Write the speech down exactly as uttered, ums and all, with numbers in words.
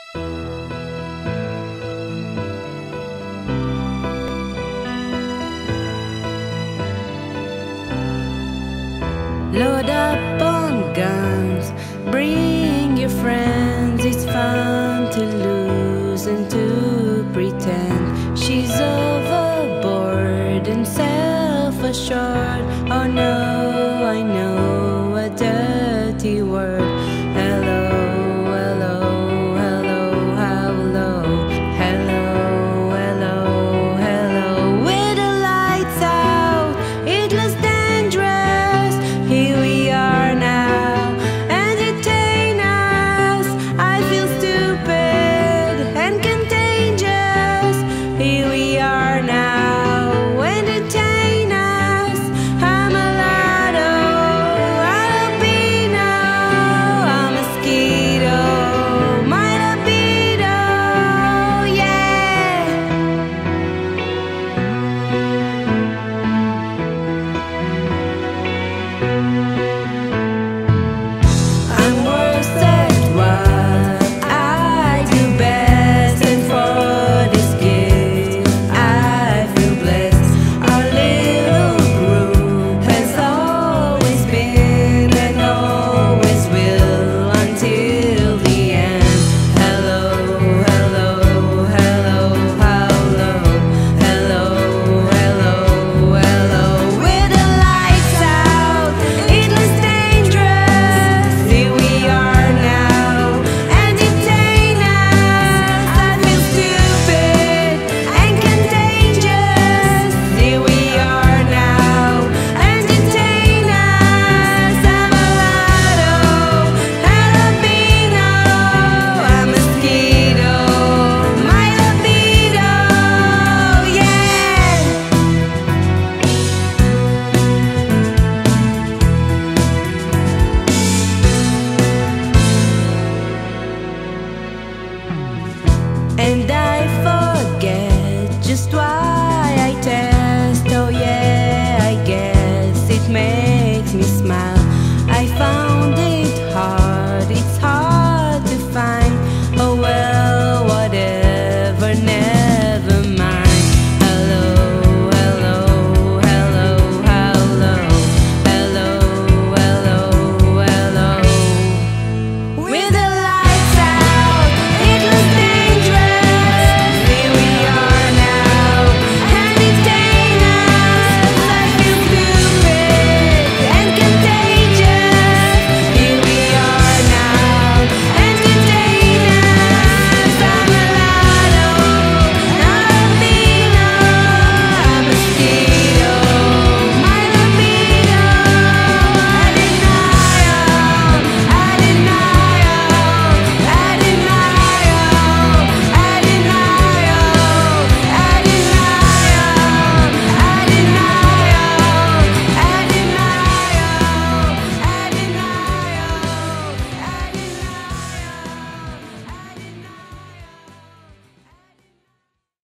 Load up on guns, bring your friends. It's fun to lose and to pretend. She's overboard and self-assured. Oh no, I know a dirty word. Hello, hello, hello, how low. Hello, hello, hello. With the lights out, it looks dangerous. Here we are now, entertain us. I feel stupid and contagious. Here we are now, entertain us. I'm a lotto, albino, a mosquito, my libido, yeah. I'm worse at what I do best, and for this gift I feel blessed. Our little group has always been and always will until the end. Hello, hello, hello, how low. Hello, hello, hello. With the lights out, it looks dangerous. Here we are now, entertain us. I feel stupid and contagious. Here we are now, entertain us. I'm a lotto, albino, a mosquito, my libido, yeah. And I forget just why I test. Oh yeah, I guess it makes me smile. I found it hard, it's